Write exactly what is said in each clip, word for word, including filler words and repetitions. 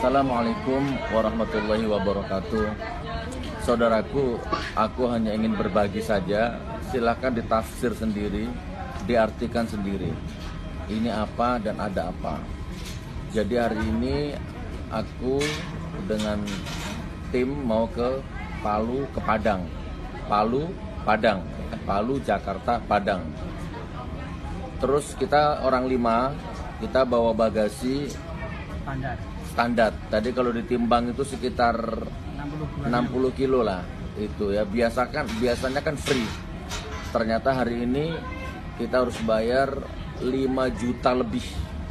Assalamualaikum warahmatullahi wabarakatuh. Saudaraku, aku hanya ingin berbagi saja. Silakan ditafsir sendiri, diartikan sendiri. Ini apa dan ada apa. Jadi hari ini aku dengan tim mau ke Palu, ke Padang. Palu, Padang. Palu, Jakarta, Padang. Terus kita orang lima, kita bawa bagasi standar. Standar. Tadi kalau ditimbang itu sekitar enam puluh kilo lah. Itu ya, biasakan biasanya kan free. Ternyata hari ini kita harus bayar lima juta lebih.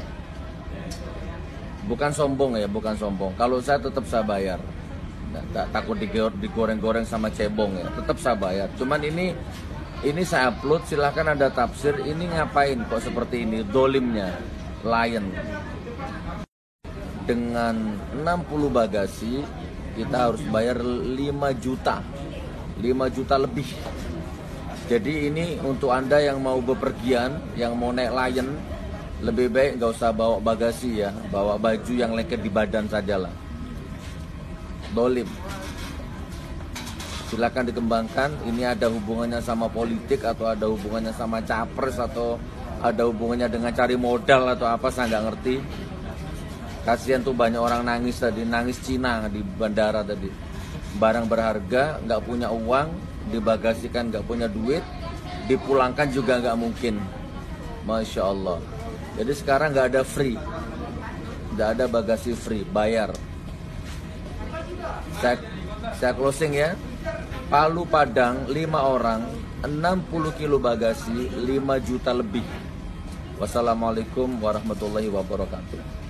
Bukan sombong ya, bukan sombong. Kalau saya tetap saya bayar. Nggak, takut digoreng-goreng sama cebong ya. Tetap saya bayar. Cuman ini ini saya upload, silahkan ada tafsir. Ini ngapain kok seperti ini? Dolimnya Lion. Dengan enam puluh bagasi kita harus bayar lima juta lima juta lebih. Jadi ini untuk Anda yang mau bepergian, yang mau naik Lion, lebih baik nggak usah bawa bagasi ya, bawa baju yang lengket di badan saja lah. Dolim. Silakan dikembangkan. Ini ada hubungannya sama politik atau ada hubungannya sama capres atau ada hubungannya dengan cari modal atau apa, saya nggak ngerti. Kasihan tuh, banyak orang nangis tadi, nangis Cina di bandara tadi. Barang berharga, nggak punya uang, dibagasikan nggak punya duit, dipulangkan juga nggak mungkin. Masya Allah. Jadi sekarang nggak ada free, nggak ada bagasi free, bayar. Saya, saya closing ya. Palu Padang lima orang, enam puluh kilo bagasi, lima juta lebih. Wassalamualaikum warahmatullahi wabarakatuh.